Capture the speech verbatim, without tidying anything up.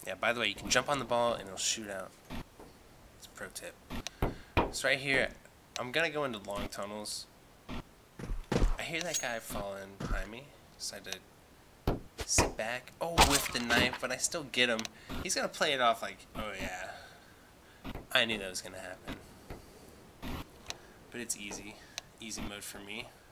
Yeah, by the way, you can jump on the ball and it'll shoot out. It's a pro tip. So right here, I'm gonna go into long tunnels. I hear that guy falling behind me. Decided to sit back. Oh, with the knife, but I still get him. He's gonna play it off like, oh yeah. I knew that was gonna happen. But it's easy. Easy mode for me.